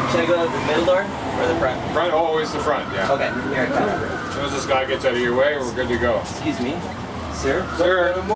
Should I go to the middle door or the front? Front, always the front, yeah. Okay, here I come. As soon as this guy gets out of your way, we're good to go. Excuse me, sir? Sir.